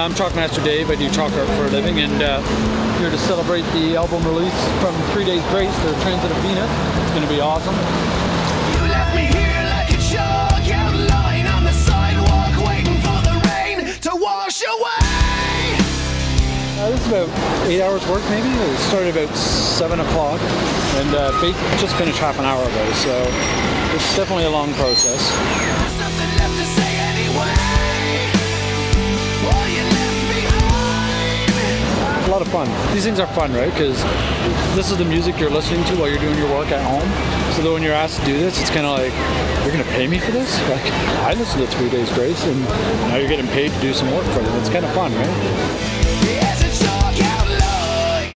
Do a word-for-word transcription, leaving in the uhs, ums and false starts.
I'm Chalkmaster Dave. I do chalk art for a living, and uh, here to celebrate the album release from Three Days Grace, their Transit of Venus. It's going to be awesome. You left me here like a chalk outline on the sidewalk, waiting for the rain to wash away. Uh, this is about eight hours work, maybe. It started about seven o'clock, and uh, just finished half an hour ago, so it's definitely a long process. There's nothing left to say anyway. All you left behind. It's a lot of fun. These things are fun, right? Because this is the music you're listening to while you're doing your work at home. So that when you're asked to do this, it's kind of like, you're going to pay me for this? Like, I listened to Three Days Grace, and now you're getting paid to do some work for them. It's kind of fun, right?